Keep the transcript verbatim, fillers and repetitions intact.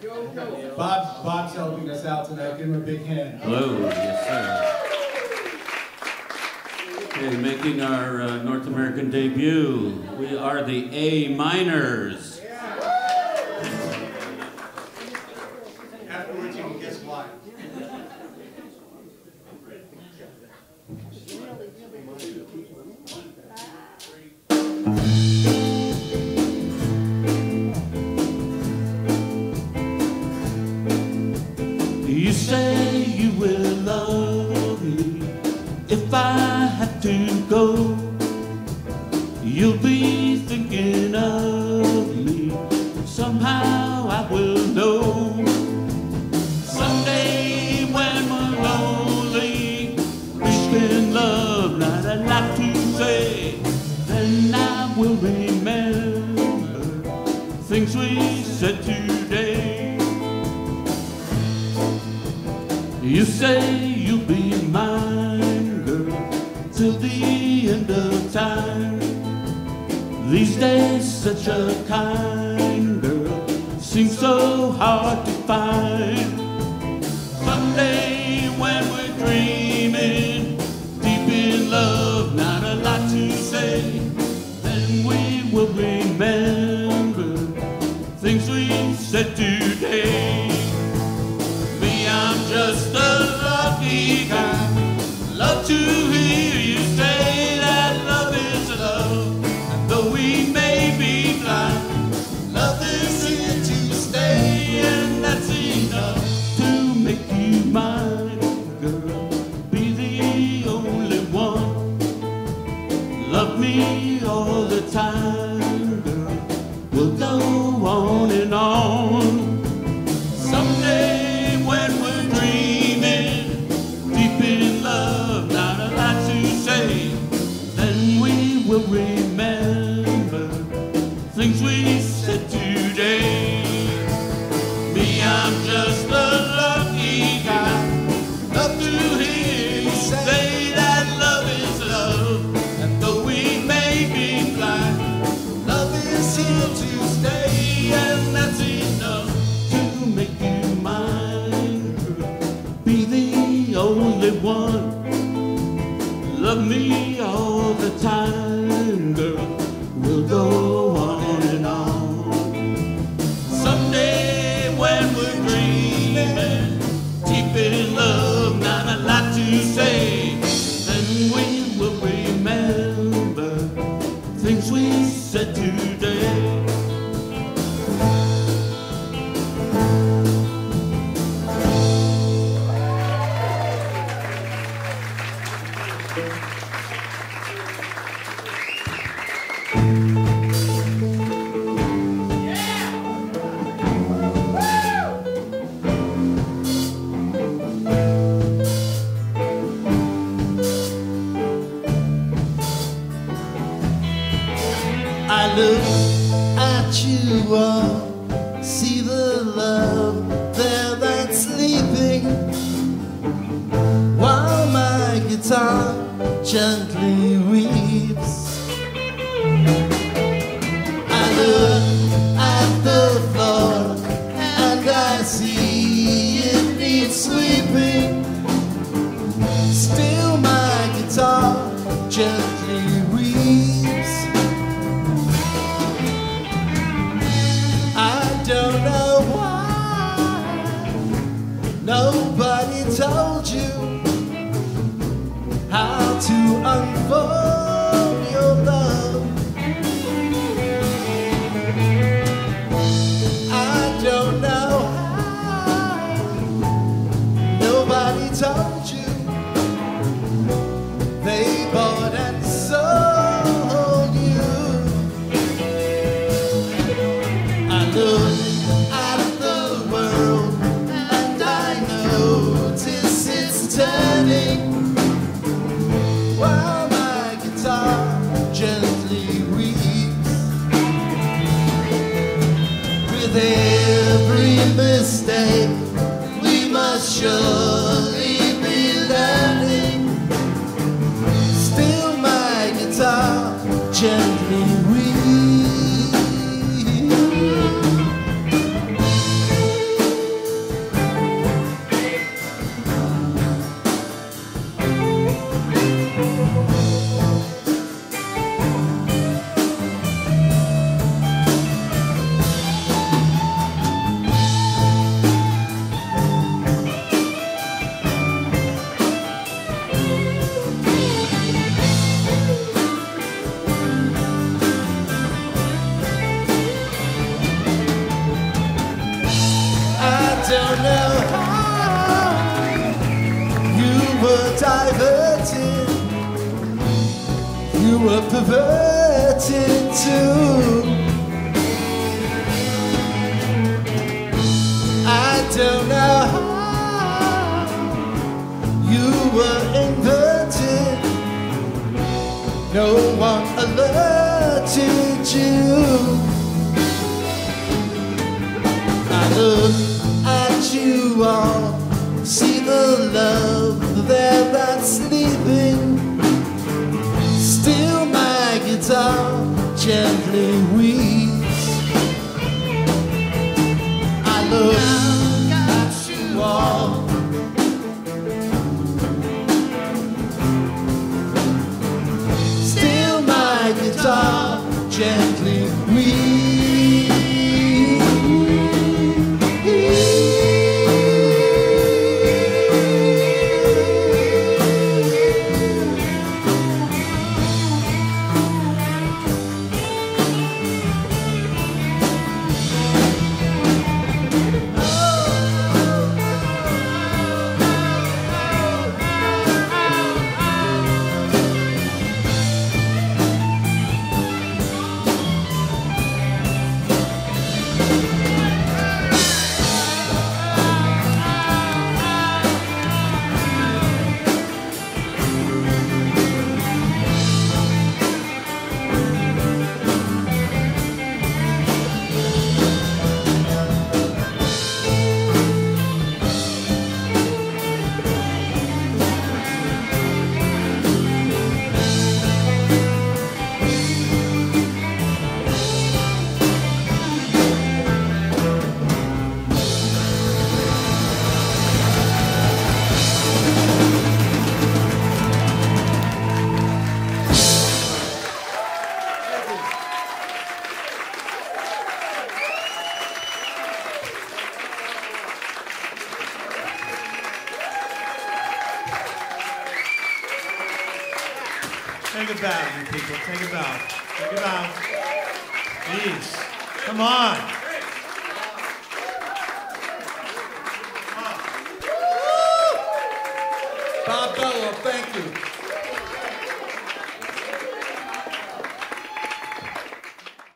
Bob, Bob's helping us out tonight. Give him a big hand. Hello, yes sir. Okay, making our uh, North American debut, we are the A Minors. Afterwards you can guess why. You say you will love me if I have to go. You'll be thinking of me. Somehow I will know. Someday when we're lonely, wishing love, not a lot to say, then I will remember things we said today. You say you'll be mine, girl, till the end of time. These days such a kind girl seems so hard to find. Someday when we're dreaming, deep in love, not a lot to say, then we will remember things we said today. Me, I'm just a lucky guy. Love to hear you say that love is love. And though we may be blind, love is here to stay, and that's enough to make you mine, girl. Be the only one. Love me all the time, girl. We'll go on and on. Someday when we're dreaming, deep in love, not a lot to say, then we will remember things we said today. Me, I'm just a lucky guy. Love to hear you say that love is love. And though we may be blind, love is here to stay, and that's enough to make you mine, girl. Be the only one. Love me all the time, girl. We'll go on and on. Someday when we're dreaming, deep in love, not a lot to say, then we will remember things we said today. I look at you all, see the love there that's sleeping, while my guitar gently weeps. I look at the floor and I see it needs sweeping, still my guitar gently weeps. I don't know why nobody told you how to unfold your love. I don't know how nobody told you they bought and sold you. I look at the world and I notice it's turning, while my guitar gently weeps. With every mistake we must surely be learning, still my guitar gently weeps. don't know how you were diverted, you were perverted too. I don't know how you were inverted, no one alerted you. I look at you all, see the love there that's sleeping. Still my guitar gently weeps. I look at you all, still my guitar gently weeps. Take a bow, you people. Take a bow. Take a bow. Please. Come on. Bob Bello, thank you.